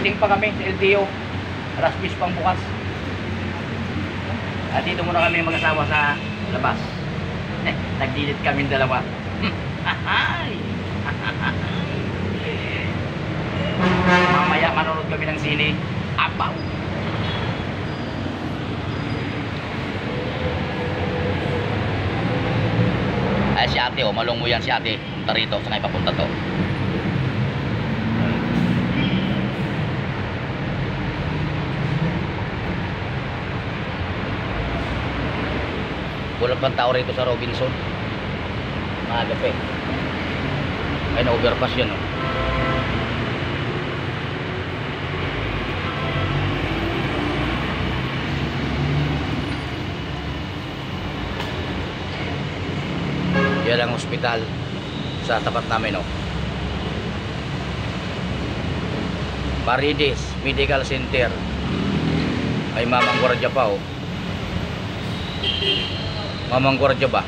Waiting pa kami sa LTO. Alas 10 pang bukas. At dito muna kami mag-asawa sa labas. Nagdilit kami dalawa. Mamaya manonood kami ng sine. Apaw! Ay si ate, oh, malungo yan si ate. Punta rito, saan kayo papunta to? Walang pang tao rito sa Robinson. Maaga pa eh. Ay na-overpass yan, oh. Yan ang ospital sa tapat namin, oh. Paridis Medical Center. May mamang gwardiya pa, oh. Mamang gwardiya ba?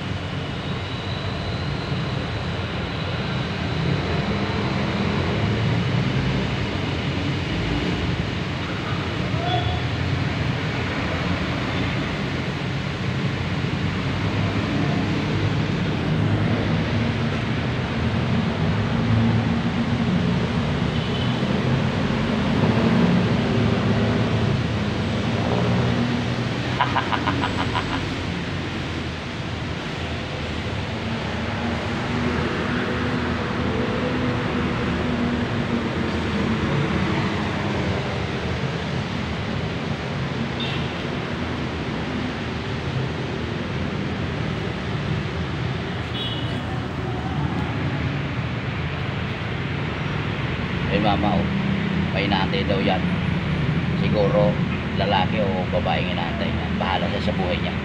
Ay mama, oh, may inaantay daw yan. Siguro lalaki o babaeng inaantay niya. Bahala siya sa buhay niya.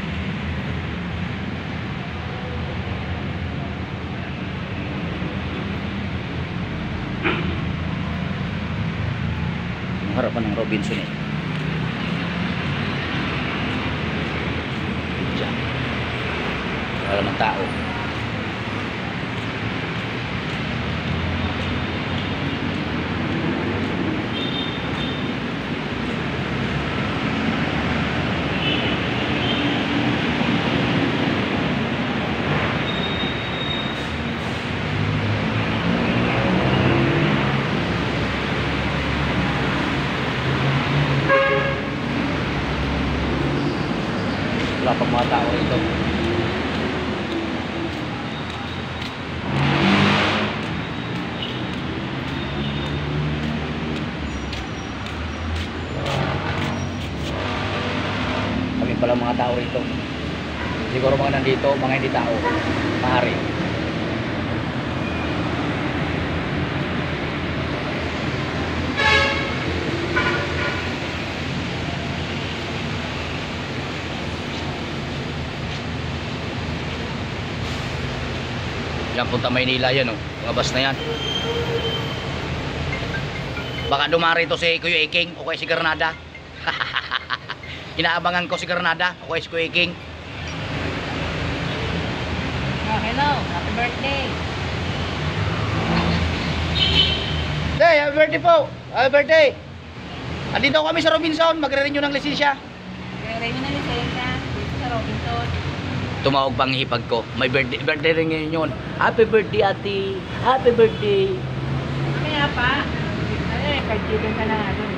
Ang harapan ng Robinson eh. Diyan. Wala ng tao. Wala pang mga tao rito. Kami pala mga tao rito. Siguro mga nandito, mga hindi tao. Maaari. Yan, punta Maynila yan, oh. Mga bus na yan. Baka dumari ito si Kuya Iking o kaya si Granada. Inaabangan ko si Granada o kaya si Kuya Iking. Oh, hello, happy birthday. Hey, happy birthday po. Happy birthday. Andito kami sa Robinson, magre-renew ng lisensya. Magre-renew na lisensya dito sa Robinson. Tumawag pang hipag ko. May birthday rin ngayon yun. Happy birthday, ate. Happy birthday. Kaya pa. Ay, pag-chicken ka na nga doon.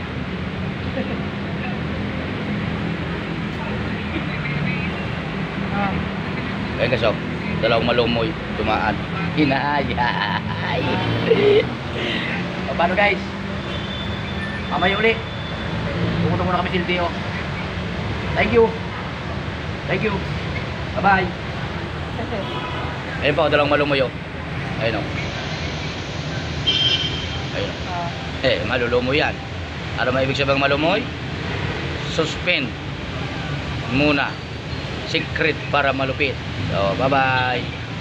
Ayun kasi, oh, dalawang malumoy. Tumaan. Hinahayay. O, paano guys? Mamaya uli. Pumunta muna kami sa LTO. Thank you. Thank you. Bye-bye. Ayun pa, dalawang malumoy, oh. Ayun, oh. Ayun. Eh, malulumoy yan. Ano may ibig sabihin malumoy? Suspend muna. Secret para malupit. So, bye-bye.